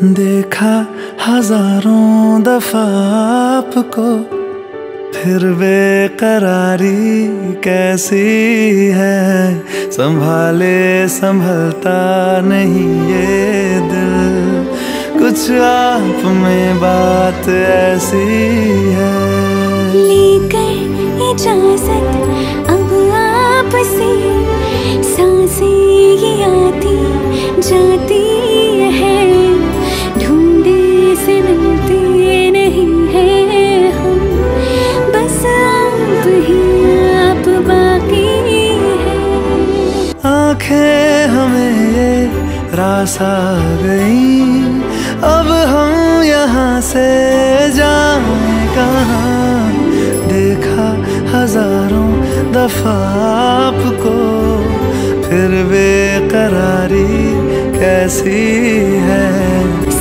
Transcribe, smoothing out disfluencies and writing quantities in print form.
देखा हजारों दफा आपको, फिर बेकरारी कैसी है। संभाले संभलता नहीं ये दिल, कुछ आप में बात ऐसी है। लेकर इजाजत अब आपसे, सांसें ये आती जाती है, ढूंढे से मिलते नहीं है हम, बस आप ही आप बाकी है। आंखें हमें ये रास आ गई, अब हम यहाँ से जाएं कहाँ। देखा हजारों दफा आपको, फिर बेकरारी कैसी है।